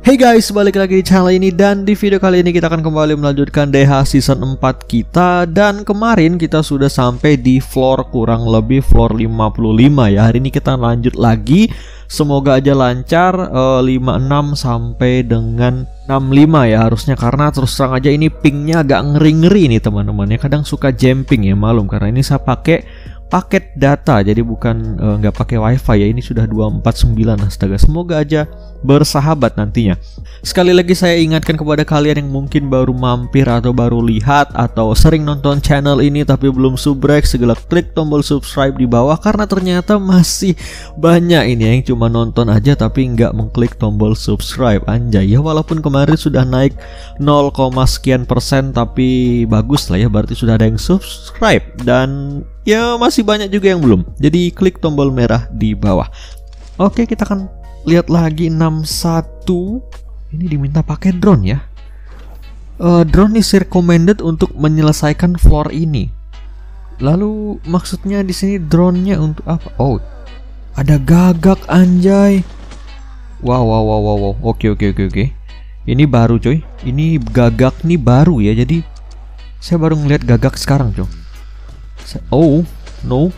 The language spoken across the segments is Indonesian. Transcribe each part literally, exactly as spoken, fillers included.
Hey guys, balik lagi di channel ini, dan di video kali ini kita akan kembali melanjutkan D H season empat kita. Dan kemarin kita sudah sampai di floor kurang lebih floor lima puluh lima ya. Hari ini kita lanjut lagi. Semoga aja lancar uh, lima puluh enam sampai dengan enam puluh lima ya harusnya, karena terus terang aja ini pingnya agak ngeri-ngeri nih teman-teman ya. Kadang suka jumping ya, malum, karena ini saya pakai paket data, jadi bukan nggak uh, pakai wifi ya. Ini sudah dua empat sembilan, astaga. Semoga aja bersahabat nantinya. Sekali lagi saya ingatkan kepada kalian yang mungkin baru mampir atau baru lihat atau sering nonton channel ini tapi belum subrek, segera klik tombol subscribe di bawah, karena ternyata masih banyak ini yang cuma nonton aja tapi nggak mengklik tombol subscribe. Anjay ya, walaupun kemarin sudah naik nol, sekian persen, tapi bagus lah ya, berarti sudah ada yang subscribe. Dan ya masih banyak juga yang belum, jadi klik tombol merah di bawah. Oke, kita akan lihat lagi enam puluh satu. Ini diminta pakai drone ya. uh, Drone is recommended untuk menyelesaikan floor ini. Lalu maksudnya di sini drone-nya untuk apa? Oh, ada gagak, anjay. Wow wow wow wow, wow. Oke oke oke oke. Ini baru coy. Ini gagak nih baru ya. Jadi saya baru ngeliat gagak sekarang coy. Oh no.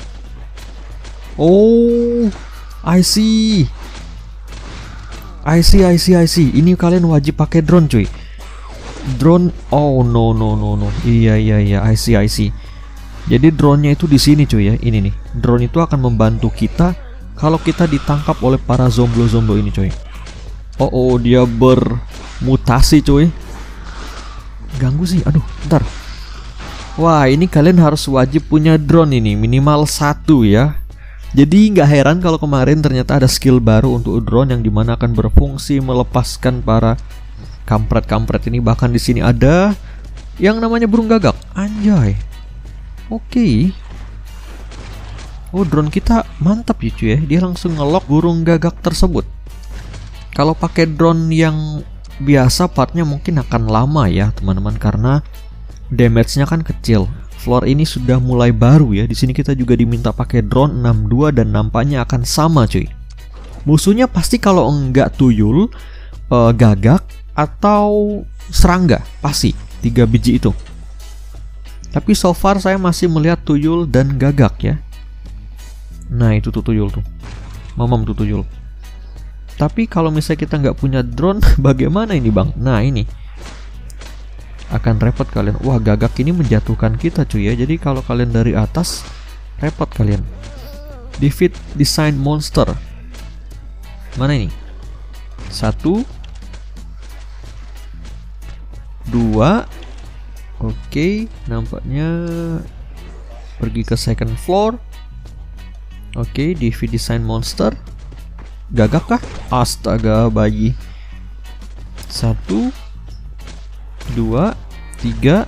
Oh, I see. I see, I see, I see. Ini kalian wajib pakai drone cuy. Drone. Oh no no no no. Iya iya iya. I see, I see. Jadi drone-nya itu di sini cuy ya. Ini nih. Drone itu akan membantu kita kalau kita ditangkap oleh para zomblo-zomblo ini cuy. Oh oh, dia bermutasi cuy. Ganggu sih. Aduh, bentar. Wah, ini kalian harus wajib punya drone ini, minimal satu ya. Jadi nggak heran kalau kemarin ternyata ada skill baru untuk drone yang dimana akan berfungsi melepaskan para kampret-kampret ini. Bahkan di sini ada yang namanya burung gagak. Anjay. Oke. Okay. Oh, drone kita mantap ya cuy ya. Dia langsung ngelok burung gagak tersebut. Kalau pakai drone yang biasa partnya mungkin akan lama ya teman-teman, karena damage-nya kan kecil. Floor ini sudah mulai baru ya. Di sini kita juga diminta pakai drone enam puluh dua dan nampaknya akan sama cuy. Musuhnya pasti kalau enggak tuyul, uh, gagak atau serangga, pasti tiga biji itu. Tapi so far saya masih melihat tuyul dan gagak ya. Nah itu tuh tuyul tuh, mamam tuh tuyul. Tapi kalau misalnya kita nggak punya drone, bagaimana ini bang? Nah ini akan repot kalian. Wah, gagak ini menjatuhkan kita cuy ya. Jadi kalau kalian dari atas, repot kalian. Defeat design monster. Mana ini? Satu, dua. Oke, nampaknya pergi ke second floor. Oke, defeat design monster. Gagak kah? Astaga bayi. Satu, dua, tiga.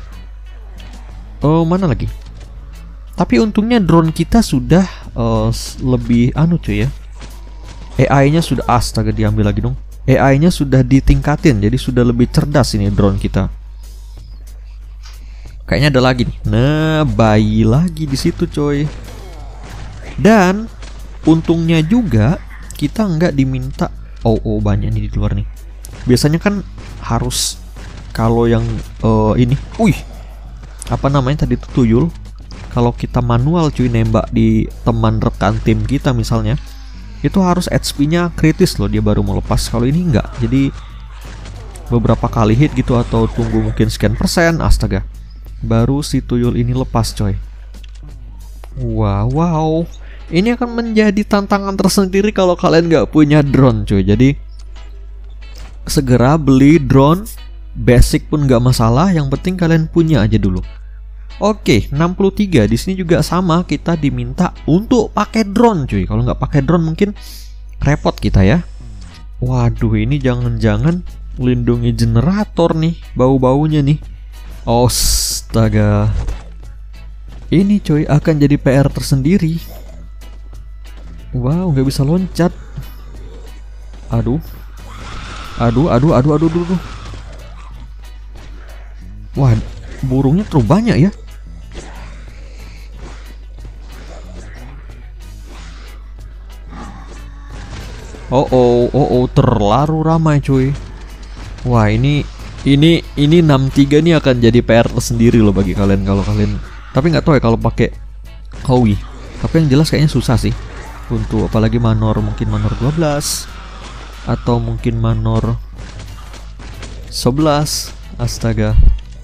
Oh, mana lagi? Tapi untungnya drone kita sudah uh, lebih anu cuy ya. A I-nya sudah, astaga, diambil lagi dong. A I-nya sudah ditingkatin, jadi sudah lebih cerdas ini drone kita. Kayaknya ada lagi nih. Nah, bayi lagi di situ coy. Dan untungnya juga kita nggak diminta. Oh, oh banyak nih di luar nih. Biasanya kan harus, kalau yang uh, ini, wih, apa namanya tadi itu tuyul. Kalau kita manual cuy nembak di teman rekan tim kita misalnya, itu harus H P-nya kritis loh, dia baru mau lepas. Kalau ini enggak, jadi beberapa kali hit gitu atau tunggu mungkin sekian persen, astaga, baru si tuyul ini lepas coy. Wow, wow, ini akan menjadi tantangan tersendiri kalau kalian nggak punya drone cuy. Jadi segera beli drone. Basic pun nggak masalah, yang penting kalian punya aja dulu. Oke, enam puluh tiga. Di sini juga sama, kita diminta untuk pakai drone cuy. Kalau nggak pakai drone mungkin repot kita ya. Waduh, ini jangan-jangan melindungi generator nih, bau-baunya nih. Astaga. Ini cuy akan jadi P R tersendiri. Wow, nggak bisa loncat. Aduh. Aduh, aduh, aduh, aduh, aduh, aduh. Wah, burungnya terlalu banyak ya. Oh oh, oh oh, terlalu ramai cuy. Wah, ini ini ini enam tiga nih akan jadi P R sendiri loh bagi kalian kalau kalian. Tapi nggak tahu ya kalau pakai Howie. Tapi yang jelas kayaknya susah sih. Untuk apalagi manor, mungkin manor dua belas atau mungkin manor sebelas. Astaga.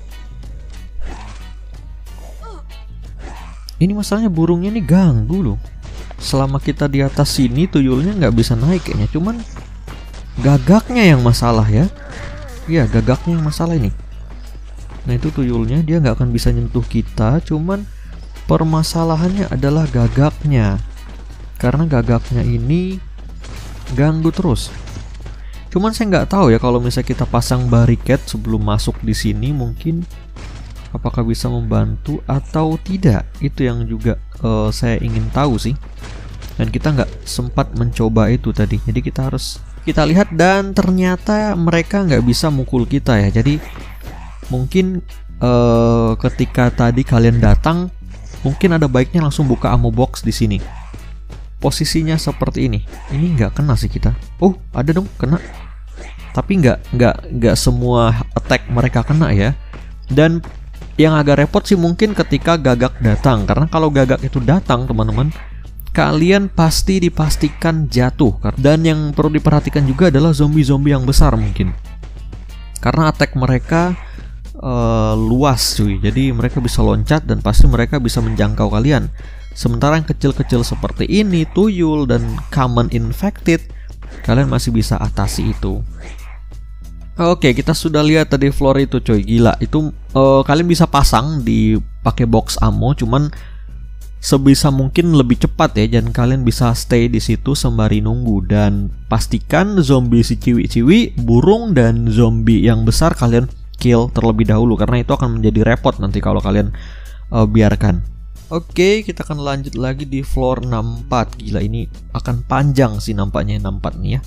Ini masalahnya burungnya nih ganggu loh. Selama kita di atas sini tuyulnya nggak bisa naik kayaknya. Cuman gagaknya yang masalah ya. Iya, gagaknya yang masalah ini. Nah itu tuyulnya dia nggak akan bisa nyentuh kita. Cuman permasalahannya adalah gagaknya. Karena gagaknya ini ganggu terus. Cuman saya nggak tahu ya kalau misalnya kita pasang barricade sebelum masuk di sini mungkin apakah bisa membantu atau tidak. Itu yang juga uh, saya ingin tahu sih. Dan kita nggak sempat mencoba itu tadi. Jadi kita harus kita lihat dan ternyata mereka nggak bisa mukul kita ya. Jadi mungkin uh, ketika tadi kalian datang, mungkin ada baiknya langsung buka ammo box di sini. Posisinya seperti ini. Ini nggak kena sih kita. Oh, ada dong kena. Tapi nggak nggak nggak semua attack mereka kena ya. Dan yang agak repot sih mungkin ketika gagak datang. Karena kalau gagak itu datang teman-teman, kalian pasti dipastikan jatuh. Dan yang perlu diperhatikan juga adalah zombie-zombie yang besar mungkin. Karena attack mereka uh, luas cuy. Jadi mereka bisa loncat dan pasti mereka bisa menjangkau kalian. Sementara yang kecil-kecil seperti ini, tuyul dan common infected, kalian masih bisa atasi itu. Oke, kita sudah lihat tadi floor itu coy, gila. Itu uh, kalian bisa pasang di pakai box ammo, cuman sebisa mungkin lebih cepat ya, dan kalian bisa stay di situ sembari nunggu. Dan pastikan zombie si ciwi-ciwi, burung dan zombie yang besar kalian kill terlebih dahulu, karena itu akan menjadi repot nanti kalau kalian uh, biarkan. Oke, kita akan lanjut lagi di floor enam puluh empat. Gila, ini akan panjang sih nampaknya enam puluh empat nih ya.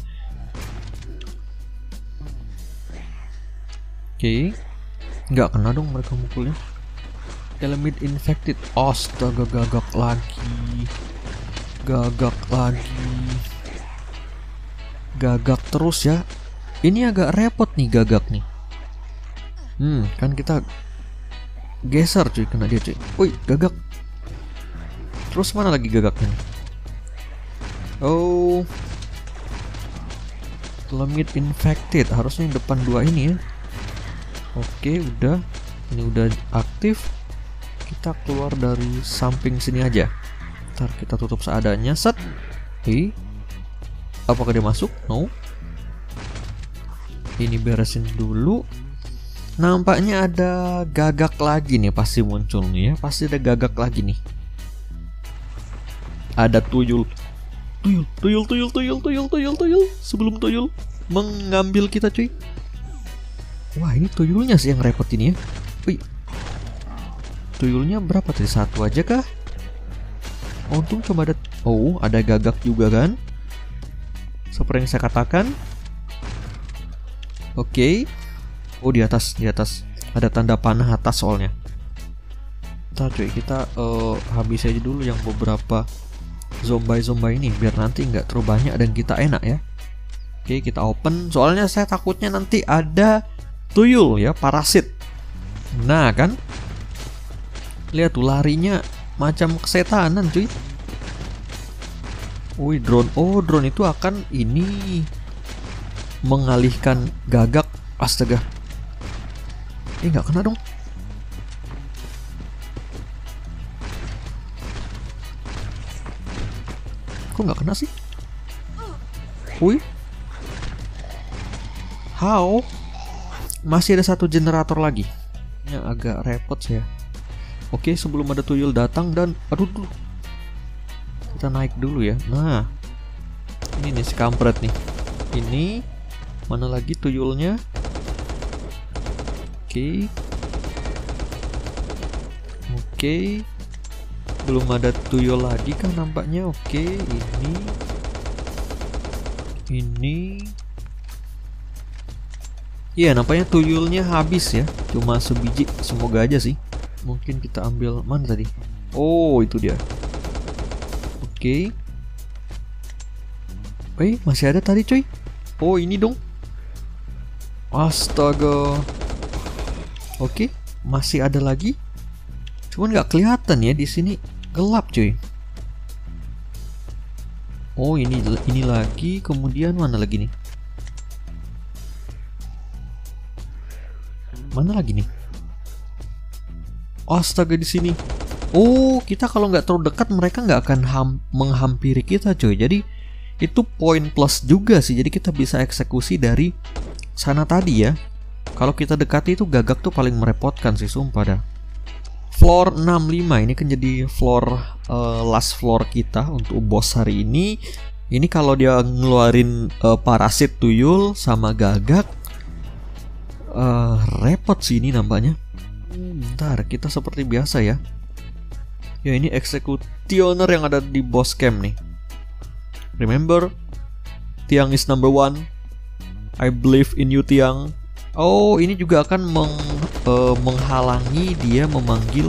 Oke, nggak kena dong mereka mukulnya. Element infected. Astaga, gagak lagi. Gagak lagi. Gagak terus ya. Ini agak repot nih gagak nih. Hmm, kan kita geser cuy, kena dia cuy. Woi, gagak. Terus mana lagi gagaknya? Oh, Element infected. Harusnya yang depan dua ini ya. Oke, udah. Ini udah aktif. Kita keluar dari samping sini aja. Ntar kita tutup seadanya. Set. Hei. Apakah dia masuk? No. Ini beresin dulu. Nampaknya ada gagak lagi nih pasti muncul nih ya. Pasti ada gagak lagi nih. Ada tuyul. Tuyul, tuyul, tuyul, tuyul, tuyul, tuyul, tuyul. Sebelum tuyul mengambil kita cuy. Wah, ini tuyulnya sih yang repot ini ya. Wih. Tuyulnya berapa tadi? Satu aja kah? Untung coba ada. Oh, ada gagak juga kan? Seperti yang saya katakan. Oke. Oh, di atas, di atas. Ada tanda panah atas soalnya. Ntar cuy, kita uh, habis aja dulu yang beberapa zombie-zombie ini biar nanti nggak terlalu banyak dan kita enak ya. Oke, kita open. Soalnya saya takutnya nanti ada tuyul ya, parasit. Nah kan, lihat tuh larinya macam kesetanan cuy. Wih, drone. Oh, drone itu akan ini mengalihkan gagak. Astaga. Eh, nggak kena dong. Kok nggak kena sih? Wih. How? Masih ada satu generator lagi. Ini agak repot saya. Oke, sebelum ada tuyul datang dan aduh dulu. Kita naik dulu ya. Nah. Ini nih si kampret nih. Ini mana lagi tuyulnya? Oke. Oke. Belum ada tuyul lagi kan nampaknya. Oke, ini. Ini. Iya, nampaknya tuyulnya habis ya. Cuma sebiji, semoga aja sih. Mungkin kita ambil mana tadi? Oh, itu dia. Oke. Eh, masih ada tadi coy. Oh, ini dong. Astaga. Oke, masih ada lagi. Cuman nggak kelihatan ya di sini, gelap coy. Oh, ini ini lagi. Kemudian mana lagi nih? Mana lagi nih? Astaga, di sini. Oh, kita kalau nggak terlalu dekat mereka nggak akan ham menghampiri kita coy. Jadi itu poin plus juga sih. Jadi kita bisa eksekusi dari sana tadi ya. Kalau kita dekati itu gagak tuh paling merepotkan sih, sumpah dah. Floor enam puluh lima ini kan jadi floor uh, last floor kita untuk boss hari ini. Ini kalau dia ngeluarin uh, parasit tuyul sama gagak, uh, repot sih ini nampaknya. Bentar, kita seperti biasa ya. Ya, ini executioner yang ada di boss camp nih. Remember, Tiang is number one. I believe in you, Tiang. Oh, ini juga akan meng, uh, menghalangi dia memanggil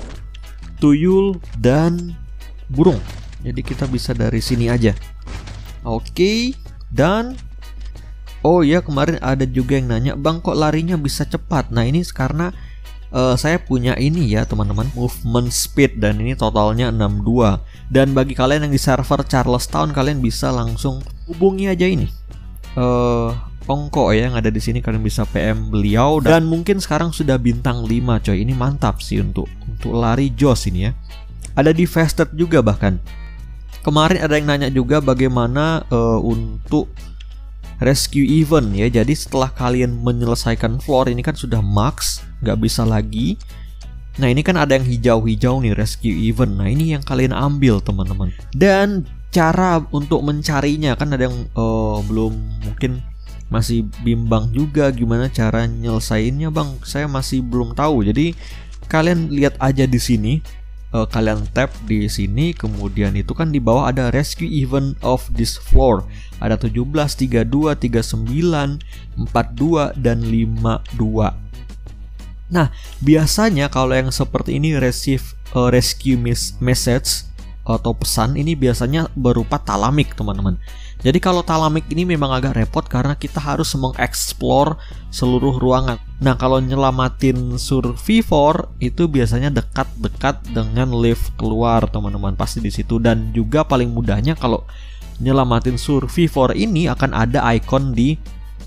tuyul dan burung. Jadi kita bisa dari sini aja. Oke, okay. Dan oh ya, kemarin ada juga yang nanya, "Bang, kok larinya bisa cepat?" Nah, ini karena Uh, saya punya ini ya teman-teman, movement speed, dan ini totalnya enam puluh dua. Dan bagi kalian yang di server Charlestown, kalian bisa langsung hubungi aja ini uh, Ongko ya yang ada di sini. Kalian bisa P M beliau, dan mungkin sekarang sudah bintang lima coy. Ini mantap sih untuk untuk lari Joss ini ya. Ada di Vested juga bahkan. Kemarin ada yang nanya juga bagaimana uh, untuk rescue event ya. Jadi setelah kalian menyelesaikan floor ini kan sudah max, nggak bisa lagi. Nah, ini kan ada yang hijau-hijau nih, rescue event. Nah, ini yang kalian ambil teman-teman. Dan cara untuk mencarinya kan ada yang uh, belum, mungkin masih bimbang juga gimana cara nyelesainnya, Bang. Saya masih belum tahu. Jadi kalian lihat aja di sini. Uh, kalian tap di sini, kemudian itu kan di bawah ada rescue event of this floor. Ada tujuh belas, tiga puluh dua, tiga puluh sembilan, empat puluh dua dan lima puluh dua. Nah, biasanya kalau yang seperti ini receive uh, rescue message atau pesan, ini biasanya berupa talamik teman-teman. Jadi kalau talamik ini memang agak repot karena kita harus mengeksplor seluruh ruangan. Nah, kalau nyelamatin survivor itu biasanya dekat-dekat dengan lift keluar teman-teman, pasti di situ. Dan juga paling mudahnya kalau nyelamatin survivor ini akan ada icon di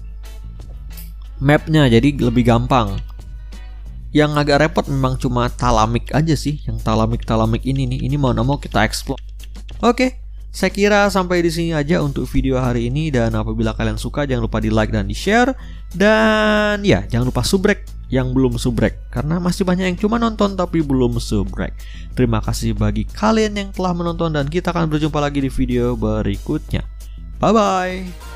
mapnya, jadi lebih gampang. Yang agak repot memang cuma talamik aja sih, yang talamik-talamik ini nih. Ini mau nggak mau kita explore. Oke, saya kira sampai di sini aja untuk video hari ini. Dan apabila kalian suka, jangan lupa di like dan di share. Dan ya, jangan lupa subrek yang belum subrek, karena masih banyak yang cuma nonton tapi belum subrek. Terima kasih bagi kalian yang telah menonton, dan kita akan berjumpa lagi di video berikutnya. Bye bye.